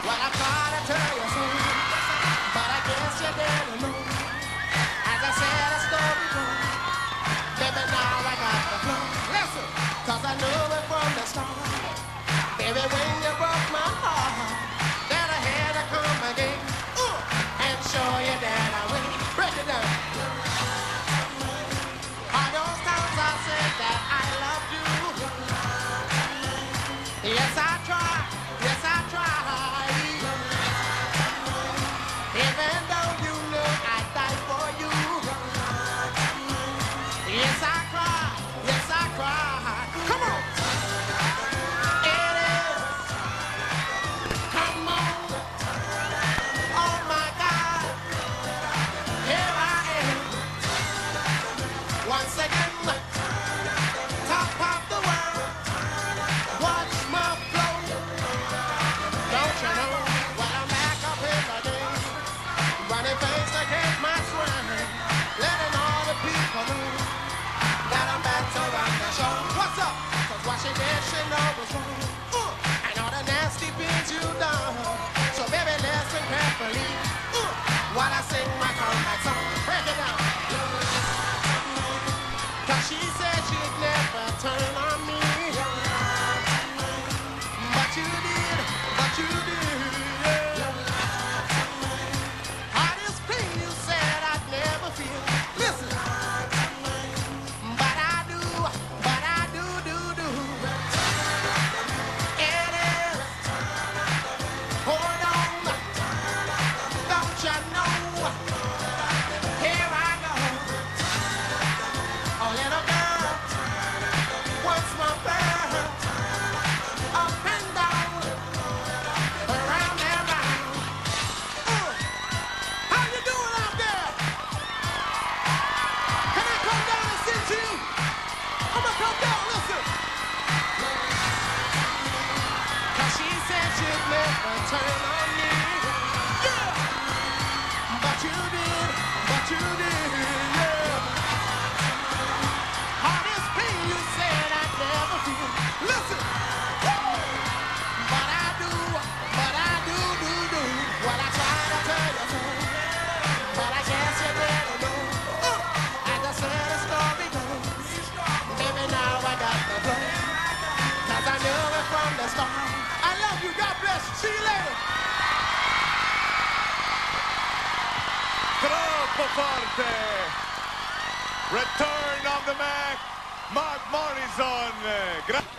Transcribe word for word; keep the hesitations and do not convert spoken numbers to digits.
Well, I tried to tell you so, but I guess you didn't know. As I said, a story goes, baby, now I got the flow. Listen, cause I knew it from the start. Baby, when you broke my heart, that I had to come again uh, and show you that I win. Break it down. All those times I said that I loved you. Yes, I tried. Yes, I tried. Even though you knew I'd die for you. Yes, I cried. Yes, I cried. Come on. It is. Come on. Oh, my God. Here I am. Once again. Top of the world. Watch my flow. Don't you know? Well, I'm back up in the game. Running face against my swing. Letting all the people know that I'm back to run the show. What's up? Cause what she did, she know was wrong. Uh, and all the nasty things you done. So baby, listen carefully. Uh, while I sing my comeback song. Break it down. Cause she said she'd never turn on me. But you did, but you did, yeah. Hardest pain you said I'd never feel. Listen. But I do, but I do, do, do. It is. Hold on. Don't you know? Here I go. Oh, little girl. What's my bird? Up and down. Around and round. Uh, how you doing out there? Can I come down and sit to you? I'm gonna come down, listen. Cause she said she'd never turn on me. Yeah. But you did, but you did, yeah. Hardest pain you said I'd never feel. Listen. Woo. But I do, but I do, do, do. What I try to tell you so. But I guess you didn't know. Uh, as I said, the story goes. Baby, now I got the flow. Cause I knew it from the start. I love you. God bless you. See you later. Troppo forte! Return of the Mack, Mark Morrison. Gra-